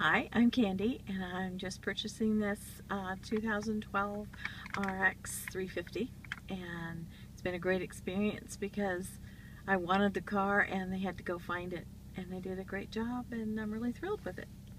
Hi, I'm Candy, and I'm just purchasing this 2012 RX 350, and it's been a great experience because I wanted the car and they had to go find it, and they did a great job, and I'm really thrilled with it.